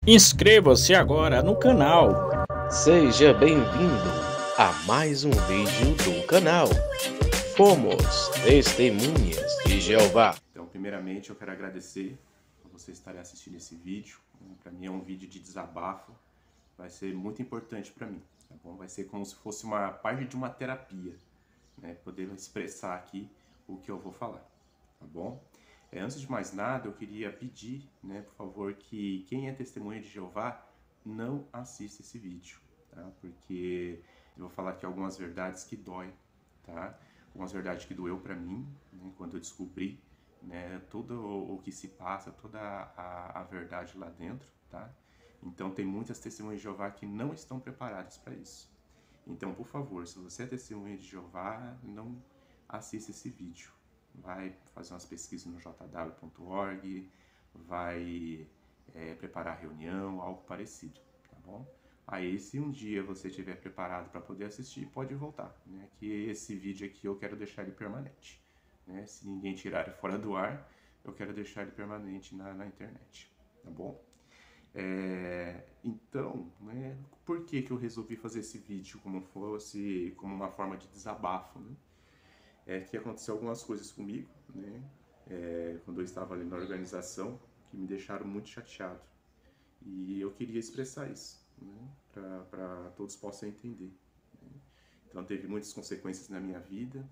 Inscreva-se agora no canal. Seja bem-vindo a mais um vídeo do canal. Fomos Testemunhas de Jeová. Então, primeiramente, eu quero agradecer por você estar assistindo esse vídeo. Para mim é um vídeo de desabafo. Vai ser muito importante para mim, tá bom? Vai ser como se fosse uma parte de uma terapia, né? Poder expressar aqui o que eu vou falar, tá bom? Antes de mais nada, eu queria pedir, né, por favor, que quem é testemunha de Jeová não assista esse vídeo, tá? Porque eu vou falar aqui algumas verdades que doem, tá? Algumas verdades que doeu para mim, né, quando eu descobri, né, tudo o que se passa, toda a verdade lá dentro, tá? Então tem muitas testemunhas de Jeová que não estão preparadas para isso. Então, por favor, se você é testemunha de Jeová, não assista esse vídeo. Vai fazer umas pesquisas no jw.org, vai preparar reunião, algo parecido, tá bom? Aí, se um dia você estiver preparado para poder assistir, pode voltar, né? Que esse vídeo aqui eu quero deixar ele permanente, né? Se ninguém tirar ele fora do ar, eu quero deixar ele permanente na internet, tá bom? Então, né, por que eu resolvi fazer esse vídeo como uma forma de desabafo, né? Que aconteceu algumas coisas comigo, né? Quando eu estava ali na organização, que me deixaram muito chateado. E eu queria expressar isso, né? Para todos possam entender, né? Então teve muitas consequências na minha vida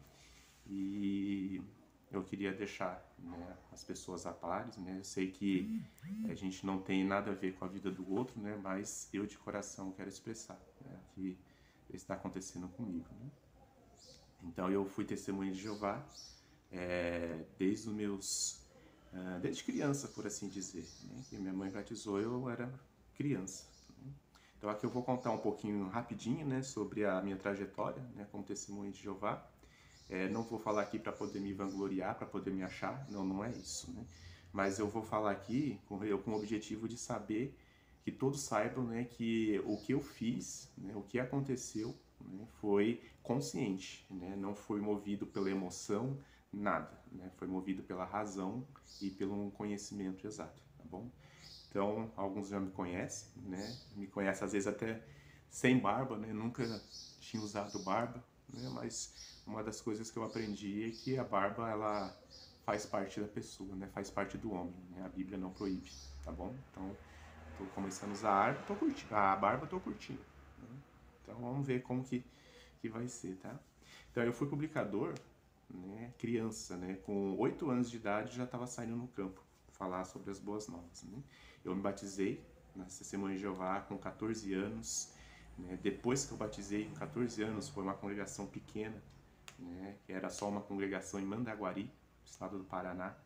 e eu queria deixar, né, as pessoas a pares, né? Eu sei que a gente não tem nada a ver com a vida do outro, né? Mas eu de coração quero expressar, né, que está acontecendo comigo, né? Então eu fui testemunha de Jeová desde os desde criança, por assim dizer, né? Que minha mãe batizou, eu era criança, né? Então aqui eu vou contar um pouquinho rapidinho, né, sobre a minha trajetória, né, como testemunha de Jeová. Não vou falar aqui para poder me vangloriar, para poder me achar, não é isso, né? Mas eu vou falar aqui com o objetivo de saber, que todos saibam, né, que o que eu fiz, né, o que aconteceu, né, foi consciente, né? Não foi movido pela emoção, nada, né? Foi movido pela razão e pelo conhecimento exato, tá bom? Então, alguns já me conhecem, né? Me conhecem às vezes até sem barba, né? Nunca tinha usado barba, né? Mas uma das coisas que eu aprendi é que a barba, ela faz parte da pessoa, né? Faz parte do homem, né? A Bíblia não proíbe, tá bom? Então, tô começando a usar a barba, tô curtindo, né? Então, vamos ver como que vai ser, tá? Então, eu fui publicador, né? Criança, né? Com 8 anos de idade, já estava saindo no campo falar sobre as boas novas, né? Eu me batizei na Testemunha de Jeová com 14 anos, né? Depois que eu batizei, com 14 anos, foi uma congregação pequena, né? Que era só uma congregação em Mandaguari, estado do Paraná,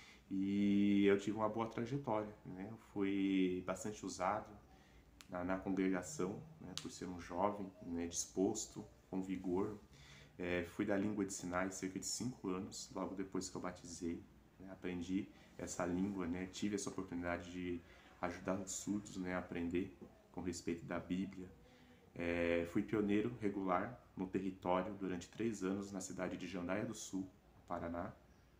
e eu tive uma boa trajetória, né? Eu fui bastante usado na congregação, né? Por ser um jovem, né? Disposto, com vigor. Fui da língua de sinais cerca de 5 anos, logo depois que eu batizei, né? Aprendi essa língua, né? Tive essa oportunidade de ajudar os surdos, né? A aprender com respeito da Bíblia. Fui pioneiro regular no território durante 3 anos na cidade de Jandaia do Sul, no Paraná.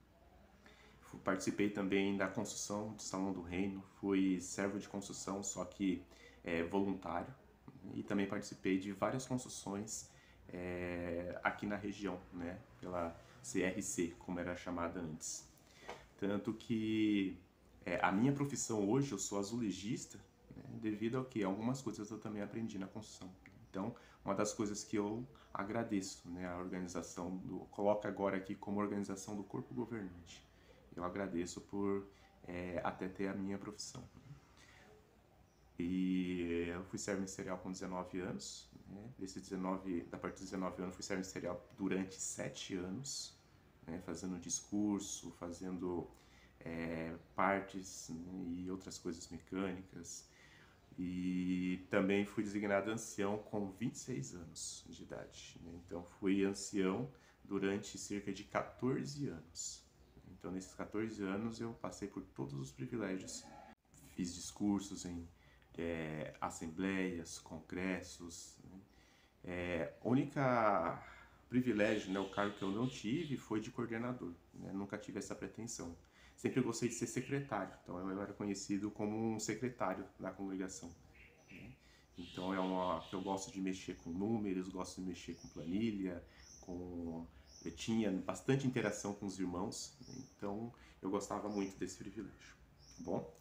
Participei também da construção do Salão do Reino, fui servo de construção, só que voluntário, e também participei de várias construções aqui na região, né, pela CRC, como era chamada antes. Tanto que a minha profissão hoje, eu sou azulejista, né, devido ao que algumas coisas eu também aprendi na construção. Então, uma das coisas que eu agradeço, né, a organização coloca agora aqui como organização do corpo governante. Eu agradeço por até ter a minha profissão. E eu fui servo ministerial com 19 anos, né? Da partir dos 19 anos, fui servo ministerial durante 7 anos, né? Fazendo discurso, fazendo partes, né? E outras coisas mecânicas. E também fui designado ancião com 26 anos de idade, né? Então fui ancião durante cerca de 14 anos. Então, nesses 14 anos, eu passei por todos os privilégios. Fiz discursos em assembleias, congressos, né? Única privilégio, né, o cargo que eu não tive foi de coordenador, né? Nunca tive essa pretensão. sempre gostei de ser secretário, então eu era conhecido como um secretário da congregação. Né? Então eu gosto de mexer com números, gosto de mexer com planilha, eu tinha bastante interação com os irmãos, né? Então eu gostava muito desse privilégio, tá bom?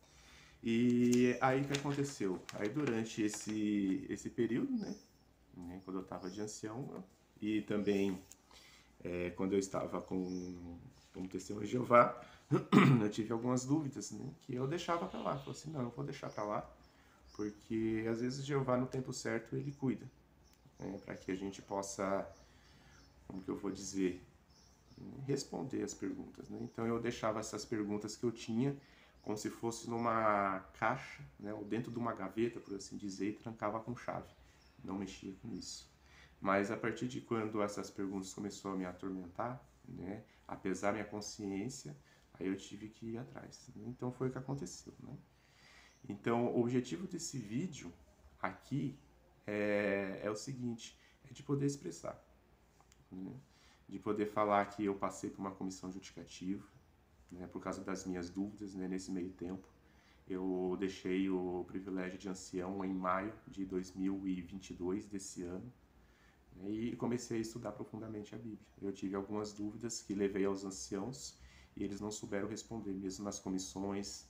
E aí o que aconteceu? Aí durante esse período, né, quando eu estava de ancião, e também quando eu estava como testemunho de Jeová, eu tive algumas dúvidas, né, que eu deixava para lá. Eu falei assim, não, eu vou deixar para lá, porque às vezes Jeová no tempo certo ele cuida, né, para que a gente possa, como que eu vou dizer, responder as perguntas, né? Então eu deixava essas perguntas que eu tinha como se fosse numa caixa, né, ou dentro de uma gaveta, por assim dizer, e trancava com chave. Não mexia com isso. Mas a partir de quando essas perguntas começaram a me atormentar, né, apesar da minha consciência, aí eu tive que ir atrás. Né? Então foi o que aconteceu. Né? Então o objetivo desse vídeo aqui é o seguinte, é de poder expressar, né? De poder falar que eu passei por uma comissão judicativa, né, por causa das minhas dúvidas, né, nesse meio tempo. Eu deixei o privilégio de ancião em maio de 2022 desse ano, né, e comecei a estudar profundamente a Bíblia. Eu tive algumas dúvidas que levei aos anciãos e eles não souberam responder, mesmo nas comissões,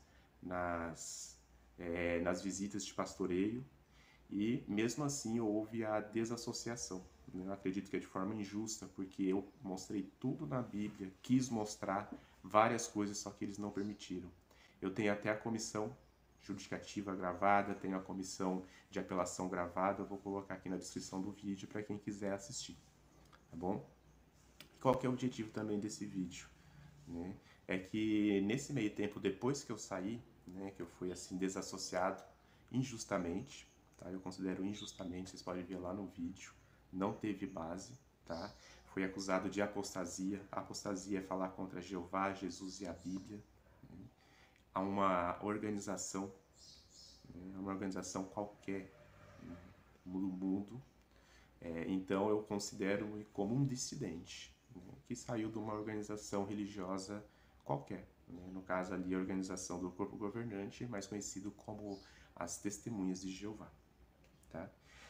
nas visitas de pastoreio, e mesmo assim houve a desassociação. Eu acredito que é de forma injusta, porque eu mostrei tudo na Bíblia, quis mostrar várias coisas, só que eles não permitiram. Eu tenho até a comissão judicativa gravada, tenho a comissão de apelação gravada, eu vou colocar aqui na descrição do vídeo para quem quiser assistir, tá bom? Qual que é o objetivo também desse vídeo? Né? É que nesse meio tempo, depois que eu saí, né, que eu fui assim desassociado injustamente, tá? Eu considero injustamente, vocês podem ver lá no vídeo, não teve base, tá? Fui acusado de apostasia. A apostasia é falar contra Jeová, Jesus e a Bíblia. Né? Há uma organização, né? Uma organização qualquer, né, no mundo. Então eu considero-me como um dissidente, né, que saiu de uma organização religiosa qualquer. Né? No caso ali, a organização do corpo governante, mais conhecido como as Testemunhas de Jeová. Tá?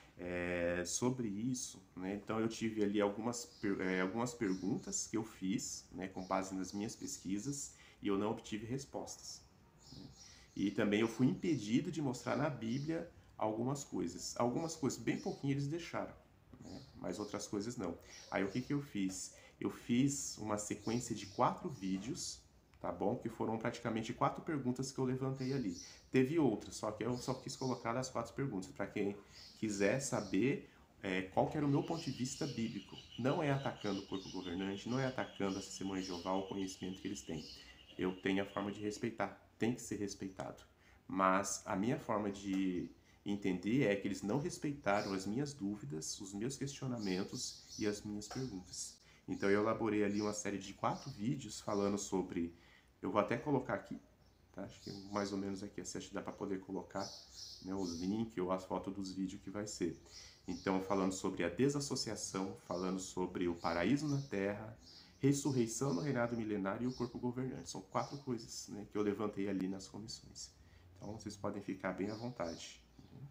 Sobre isso, né, então eu tive ali algumas perguntas que eu fiz, né, com base nas minhas pesquisas, e eu não obtive respostas. Né? E também eu fui impedido de mostrar na Bíblia algumas coisas bem pouquinho eles deixaram, né, mas outras coisas não. Aí o que eu fiz? Eu fiz uma sequência de 4 vídeos, tá bom? Que foram praticamente 4 perguntas que eu levantei ali. Teve outras, só que eu só quis colocar as 4 perguntas, para quem quiser saber qual que era o meu ponto de vista bíblico. Não é atacando o corpo governante, não é atacando a Testemunha de Jeová, o conhecimento que eles têm. Eu tenho a forma de respeitar, tem que ser respeitado. Mas a minha forma de entender é que eles não respeitaram as minhas dúvidas, os meus questionamentos e as minhas perguntas. Então eu elaborei ali uma série de 4 vídeos falando sobre... Eu vou até colocar aqui, tá? Acho que mais ou menos aqui, acho que dá para poder colocar, né, os links ou as fotos dos vídeos que vai ser. Então, falando sobre a desassociação, falando sobre o paraíso na terra, ressurreição no reinado milenário e o corpo governante. São 4 coisas, né, que eu levantei ali nas comissões. Então, vocês podem ficar bem à vontade.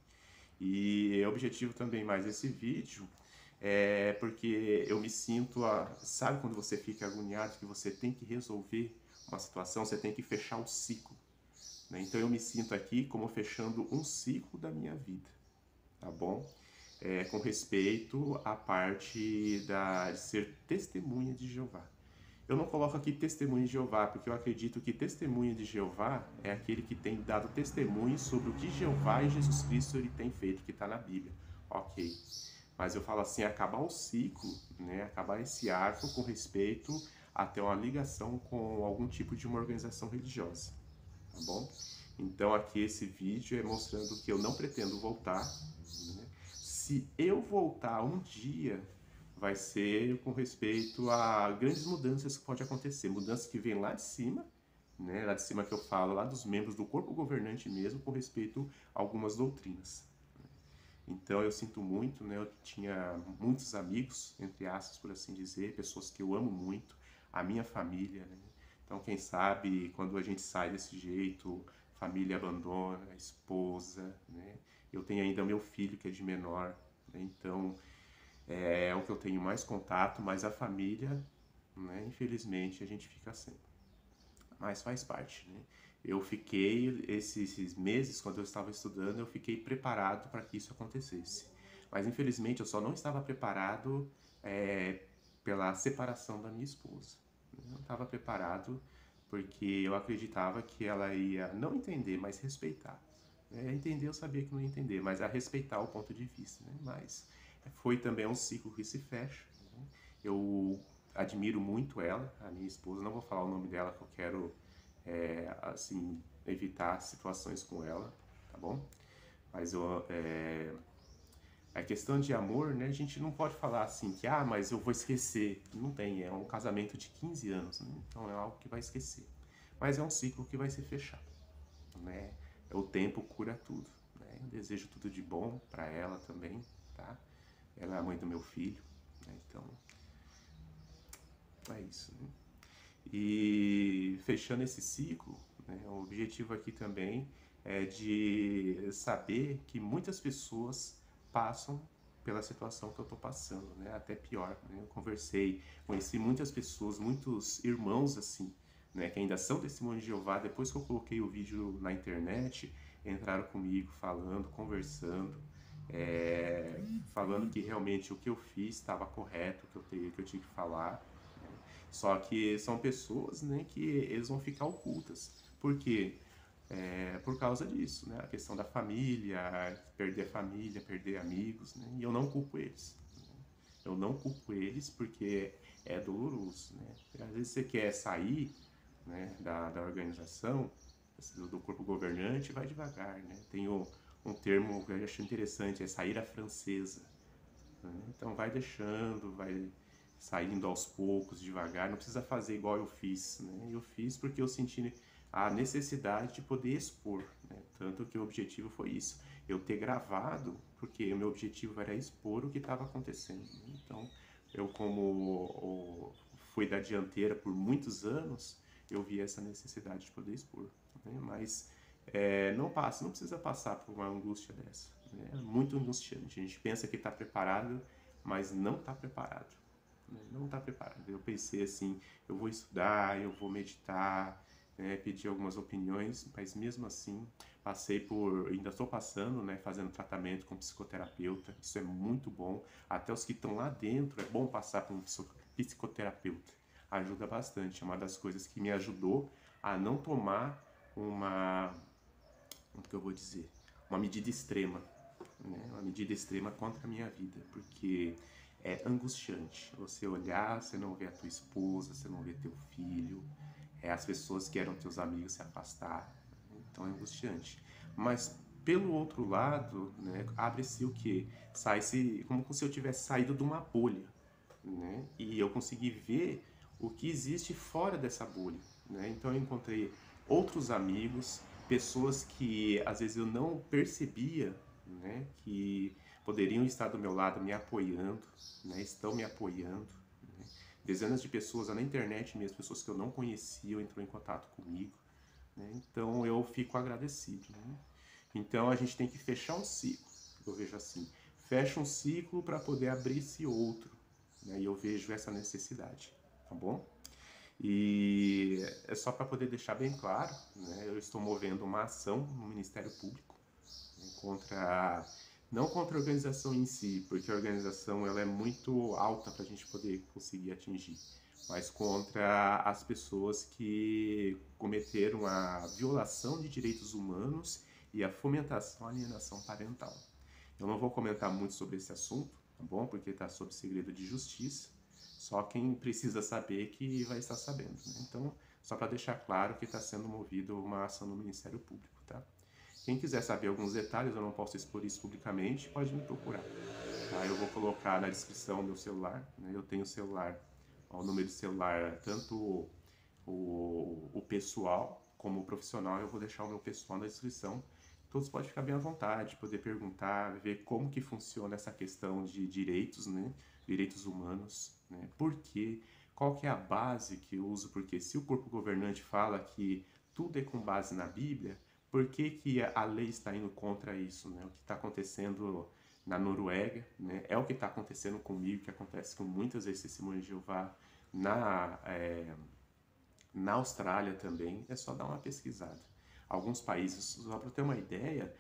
E o objetivo também mais desse vídeo é porque eu me sinto... Sabe quando você fica agoniado que você tem que resolver uma situação, você tem que fechar o ciclo, né? Então eu me sinto aqui como fechando um ciclo da minha vida, tá bom? Com respeito à parte de ser testemunha de Jeová. Eu não coloco aqui testemunha de Jeová, porque eu acredito que testemunha de Jeová é aquele que tem dado testemunho sobre o que Jeová e Jesus Cristo ele tem feito, que está na Bíblia. Ok. Mas eu falo assim, acabar o ciclo, né? Acabar esse arco com respeito a ter uma ligação com algum tipo de uma organização religiosa, tá bom? Então aqui esse vídeo é mostrando que eu não pretendo voltar, né? Se eu voltar um dia, vai ser com respeito a grandes mudanças que pode acontecer, mudanças que vêm lá de cima, né? Lá de cima que eu falo, lá dos membros do corpo governante mesmo, com respeito a algumas doutrinas. Então eu sinto muito, né? Eu tinha muitos amigos, entre aspas, por assim dizer, pessoas que eu amo muito, a minha família, né? Então, quem sabe, quando a gente sai desse jeito, família abandona, a esposa, né? Eu tenho ainda meu filho, que é de menor, né? Então, é o que eu tenho mais contato, mas a família, né? Infelizmente, a gente fica sem. Mas faz parte, né? Eu fiquei, esses meses, quando eu estava estudando, eu fiquei preparado para que isso acontecesse. Mas, infelizmente, eu só não estava preparado pela separação da minha esposa. Eu não estava preparado porque eu acreditava que ela ia não entender, mas respeitar. Entender, eu sabia que não ia entender, mas a respeitar o ponto de vista, né? Mas foi também um ciclo que se fecha, né? Eu admiro muito ela, a minha esposa, não vou falar o nome dela que eu quero, assim, evitar situações com ela, tá bom? Mas a questão de amor, né, a gente não pode falar assim que, mas eu vou esquecer. Não tem, é um casamento de 15 anos, né? Então é algo que vai esquecer. Mas é um ciclo que vai se fechar, né? O tempo cura tudo, né? Eu desejo tudo de bom para ela também, tá? Ela é a mãe do meu filho, né? Então, é isso, né? E fechando esse ciclo, né, o objetivo aqui também é de saber que muitas pessoas passam pela situação que eu estou passando, né? Até pior, né? Eu conheci muitas pessoas, muitos irmãos assim, né? Que ainda são testemunhos de Jeová. Depois que eu coloquei o vídeo na internet, entraram comigo falando, conversando, falando que realmente o que eu fiz estava correto, que eu tinha que falar. Só que são pessoas, né, que eles vão ficar ocultas. Por quê? Por causa disso, né? A questão da família, perder amigos, né? E eu não culpo eles. Né? Eu não culpo eles porque é doloroso, né? Às vezes você quer sair, né, da organização, do corpo governante, vai devagar, né? Tem um termo que eu acho interessante, é sair à francesa. Né? Então vai deixando, vai saindo aos poucos, devagar, não precisa fazer igual eu fiz, né? Eu fiz porque eu senti a necessidade de poder expor, né? Tanto que o objetivo foi isso, eu ter gravado, porque o meu objetivo era expor o que estava acontecendo, né? Então, eu como fui da dianteira por muitos anos, eu vi essa necessidade de poder expor, né? Mas não precisa passar por uma angústia dessa, né? É muito angustiante, a gente pensa que está preparado, mas não está preparado. Não está preparado. Eu pensei assim, eu vou estudar, eu vou meditar, né, pedir algumas opiniões, mas mesmo assim ainda estou passando, né, fazendo tratamento com psicoterapeuta. Isso é muito bom. Até os que estão lá dentro, é bom passar por um psicoterapeuta. Ajuda bastante. É uma das coisas que me ajudou a não tomar como que eu vou dizer, uma medida extrema, né? Uma medida extrema contra a minha vida, porque é angustiante você olhar, você não vê a tua esposa, você não vê teu filho, as pessoas que eram teus amigos se afastar, então é angustiante. Mas pelo outro lado, né, abre-se o quê? Sai-se como se eu tivesse saído de uma bolha, né? E eu consegui ver o que existe fora dessa bolha, né? Então eu encontrei outros amigos, pessoas que às vezes eu não percebia, né, que poderiam estar do meu lado me apoiando, né, estão me apoiando, né? Dezenas de pessoas na internet mesmo, pessoas que eu não conhecia, entrou em contato comigo, né? Então eu fico agradecido, né? Então a gente tem que fechar um ciclo, eu vejo assim, fecha um ciclo para poder abrir esse outro, né? E eu vejo essa necessidade, tá bom? E é só para poder deixar bem claro, né? Eu estou movendo uma ação no Ministério Público, né, não contra a organização em si, porque a organização ela é muito alta para a gente poder conseguir atingir, mas contra as pessoas que cometeram a violação de direitos humanos e a fomentação à alienação parental. Eu não vou comentar muito sobre esse assunto, tá bom? Porque está sob segredo de justiça, só quem precisa saber que vai estar sabendo, né? Então, só para deixar claro que está sendo movida uma ação no Ministério Público, tá? Quem quiser saber alguns detalhes, eu não posso expor isso publicamente, pode me procurar. Tá? Eu vou colocar na descrição o meu celular, né? Eu tenho celular, o número de celular, tanto o pessoal como o profissional, eu vou deixar o meu pessoal na descrição. Todos podem ficar bem à vontade, poder perguntar, ver como que funciona essa questão de direitos, né? Direitos humanos, né? Por quê? qual que é a base que eu uso? Porque se o corpo governante fala que tudo é com base na Bíblia, por que que a lei está indo contra isso, né? O que está acontecendo na Noruega, né? É o que está acontecendo comigo, que acontece com muitas vezes testemunhas de Jeová na Austrália também. É só dar uma pesquisada. Alguns países, só para ter uma ideia,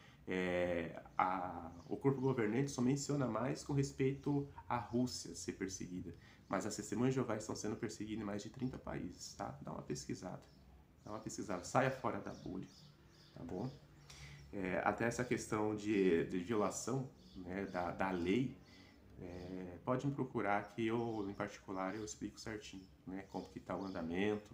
o corpo governante só menciona mais com respeito à Rússia ser perseguida, mas as testemunhas de Jeová estão sendo perseguidas em mais de 30 países, tá? Dá uma pesquisada, saia fora da bolha, tá bom? Até essa questão de violação, né, da lei, pode me procurar que eu, em particular, eu explico certinho, né, como que está o andamento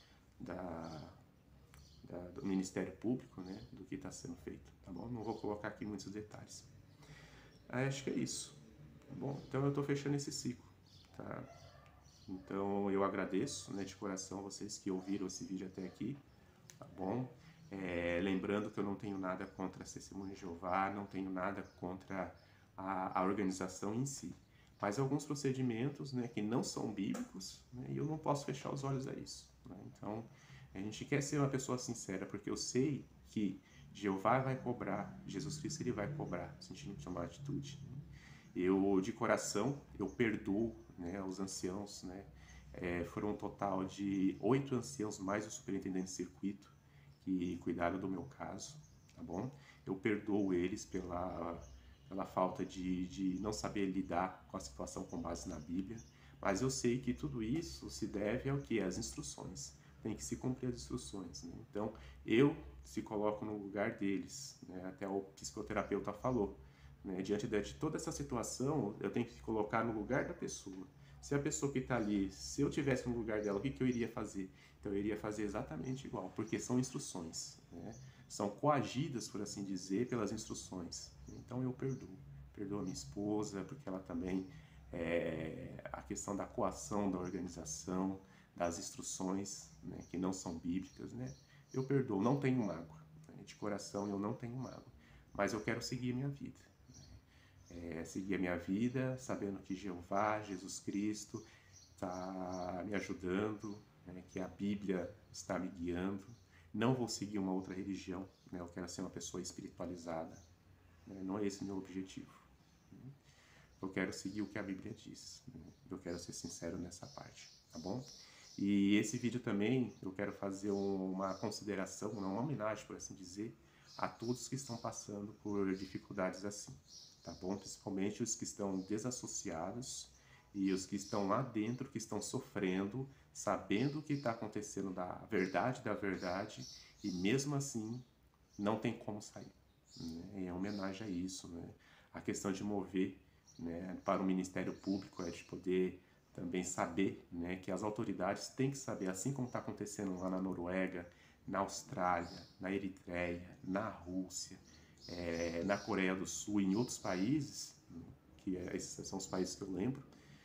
do Ministério Público, né, do que está sendo feito, tá bom? Não vou colocar aqui muitos detalhes. Acho que é isso, tá bom? Então eu estou fechando esse ciclo, tá? Então eu agradeço, né, de coração vocês que ouviram esse vídeo até aqui, tá bom? Lembrando que eu não tenho nada contra a Testemunha de Jeová, não tenho nada contra a organização em si, mas alguns procedimentos, né, que não são bíblicos, né, e eu não posso fechar os olhos a isso, né? Então a gente quer ser uma pessoa sincera, porque eu sei que Jeová vai cobrar, Jesus Cristo ele vai cobrar, se a gente não tomar atitude, né? Eu, de coração, eu perdoo, né, os anciãos, né? Foram um total de 8 anciãos, mais o superintendente de circuito, que cuidaram do meu caso, tá bom? Eu perdoo eles pela falta de não saber lidar com a situação com base na Bíblia, mas eu sei que tudo isso se deve ao que? Às instruções. Tem que se cumprir as instruções, né? Então, eu se coloco no lugar deles, né? Até o psicoterapeuta falou, né? Diante de toda essa situação, eu tenho que se colocar no lugar da pessoa. Se a pessoa que está ali, se eu tivesse no lugar dela, o que eu iria fazer? Então, eu iria fazer exatamente igual, porque são instruções, né? São coagidas, por assim dizer, pelas instruções. Então, eu perdoo. Perdoo a minha esposa, porque ela também, a questão da coação da organização, das instruções, né, que não são bíblicas, né? Eu perdoo, não tenho mágoa, né? De coração eu não tenho mágoa, mas eu quero seguir a minha vida, né? Seguir a minha vida sabendo que Jeová, Jesus Cristo está me ajudando, né? Que a Bíblia está me guiando. Não vou seguir uma outra religião, né? Eu quero ser uma pessoa espiritualizada, né? Não é esse o meu objetivo, né? Eu quero seguir o que a Bíblia diz, né? Eu quero ser sincero nessa parte, tá bom? E esse vídeo também eu quero fazer uma consideração, uma homenagem, por assim dizer, a todos que estão passando por dificuldades assim, tá bom? Principalmente os que estão desassociados e os que estão lá dentro, que estão sofrendo, sabendo o que está acontecendo da verdade, e mesmo assim não tem como sair, né? É homenagem a isso, né? A questão de mover, né, para o Ministério Público, de poder também saber, né, que as autoridades têm que saber, assim como está acontecendo lá na Noruega, na Austrália, na Eritreia, na Rússia, na Coreia do Sul e em outros países, né, que esses são os países que eu lembro,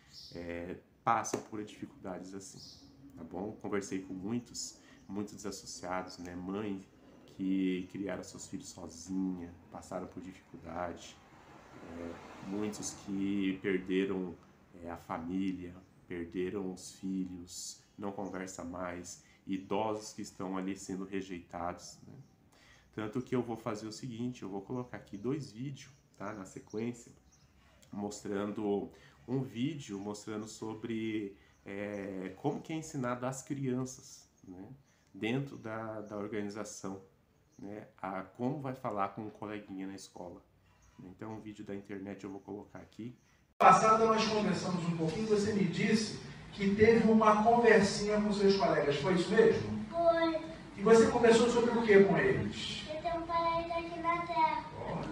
passam por dificuldades assim, tá bom? Conversei com muitos desassociados, né, mãe que criaram seus filhos sozinha, passaram por dificuldade, muitos que perderam a família, perderam os filhos, não conversa mais, idosos que estão ali sendo rejeitados, né? Tanto que eu vou fazer o seguinte, eu vou colocar aqui 2 vídeos, tá, na sequência, mostrando um vídeo mostrando sobre como que é ensinado às crianças, né, dentro da organização, né, a como vai falar com um coleguinha na escola. Então, um vídeo da internet eu vou colocar aqui. Passada nós conversamos um pouquinho, você me disse que teve uma conversinha com seus colegas, foi isso mesmo? Foi. E você conversou sobre o que com eles? Eu tenho um paraíso aqui na Terra.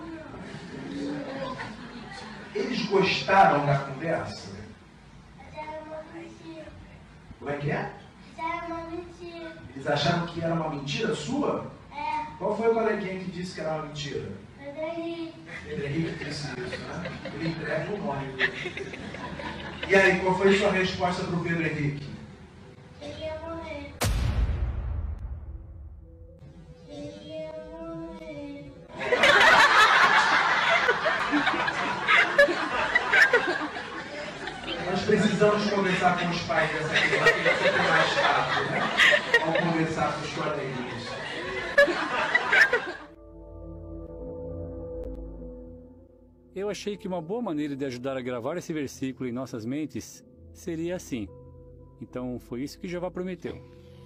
Eles gostaram da conversa? Mas era uma mentira. Como é que é? Mas era uma mentira. Eles acharam que era uma mentira sua? Qual foi o coleguinha que disse que era uma mentira? Pedro Henrique. Pedro Henrique disse isso, né? Ele entrega o nome. E aí, qual foi a sua resposta para o Pedro Henrique? Ele ia morrer. Ele ia morrer. Nós precisamos precisamos conversar com os pais dessa criança, que é sempre mais fácil, né? Ao conversar com os colegas. Eu achei que uma boa maneira de ajudar a gravar esse versículo em nossas mentes seria assim. Então foi isso que Jeová prometeu.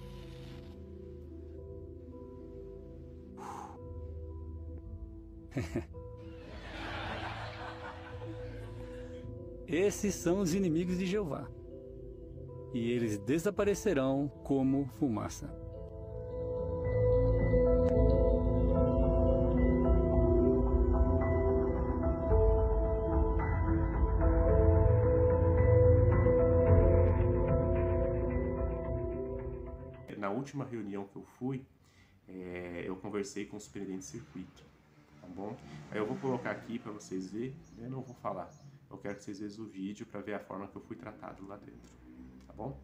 Esses são os inimigos de Jeová, e eles desaparecerão como fumaça. Na última reunião que eu fui, eu conversei com o superintendente de circuito, tá bom? Aí eu vou colocar aqui para vocês verem, eu não vou falar. Eu quero que vocês vejam o vídeo para ver a forma que eu fui tratado lá dentro, tá bom?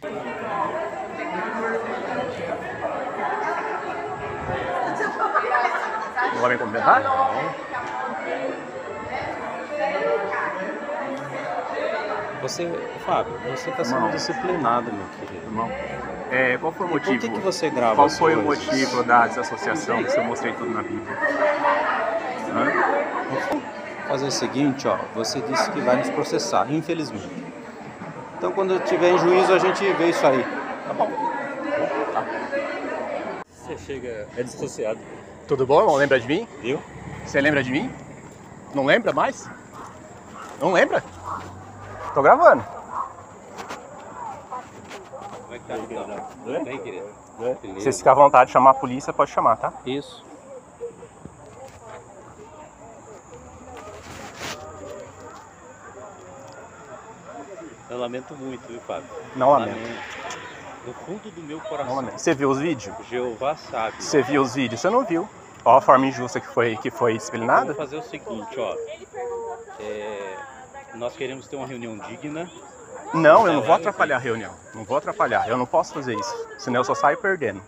Não vai me completar? Fábio, você está sendo disciplinado, meu querido. Irmão, qual foi o motivo? Por que você grava Qual as foi o coisas? motivo da desassociação que eu mostrei tudo na Bíblia? Fazer o seguinte, ó, você disse que vai nos processar, infelizmente. Então quando tiver em juízo a gente vê isso aí. Tá bom. Você chega, é dissociado. Tudo bom, irmão? Lembra de mim? Viu? Você lembra de mim? Não lembra mais? Não lembra? Tô gravando. Como é que tá? Bem, querido. Se você ficar à vontade de chamar a polícia, pode chamar, tá? Isso. Eu lamento muito, viu, Fábio? Não lamento. Do fundo do meu Não coração. lamento. Você viu os vídeos? Jeová sabe. Você viu os vídeos? Você não viu. Ó a forma injusta que foi disciplinada. Vamos fazer o seguinte, ó. Nós queremos ter uma reunião digna. Não, eu não vou atrapalhar a reunião. Não vou atrapalhar. Eu não posso fazer isso. Senão eu só saio perdendo.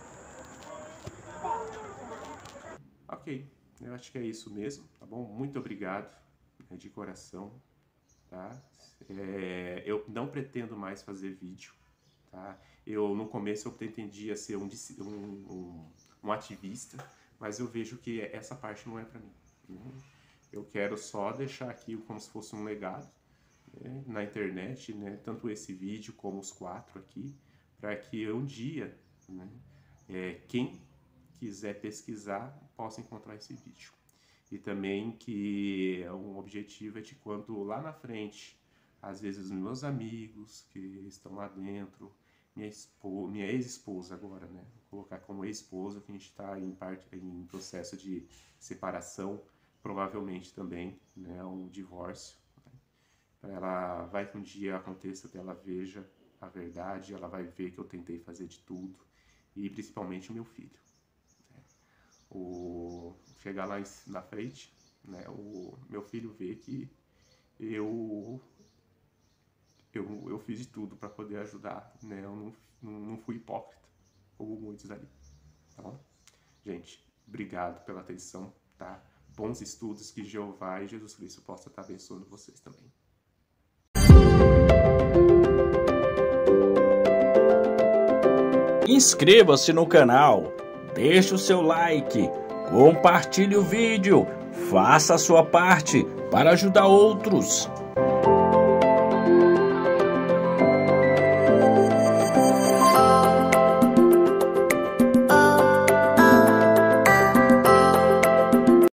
Ok, eu acho que é isso mesmo, tá bom? Muito obrigado, de coração, tá? Eu não pretendo mais fazer vídeo, tá? No começo eu pretendia ser um ativista, mas eu vejo que essa parte não é para mim, né? Eu quero só deixar aqui como se fosse um legado, né, na internet, né, tanto esse vídeo como os 4 aqui, para que um dia, né, quem quiser pesquisar possa encontrar esse vídeo. E também que um objetivo é de quando lá na frente, às vezes os meus amigos que estão lá dentro, minha ex-esposa agora, né, vou colocar como ex-esposa, que a gente está em processo de separação, provavelmente também, né, um divórcio, né? Ela vai que um dia aconteça que ela veja a verdade, ela vai ver que eu tentei fazer de tudo, e principalmente o meu filho, né? Chegar lá na frente, né, o meu filho vê que eu fiz de tudo para poder ajudar, né? Eu não fui hipócrita, como muitos ali, tá bom? Gente, obrigado pela atenção, tá? Bons estudos, que Jeová e Jesus Cristo possa estar abençoando vocês também. Inscreva-se no canal, deixe o seu like, compartilhe o vídeo, faça a sua parte para ajudar outros.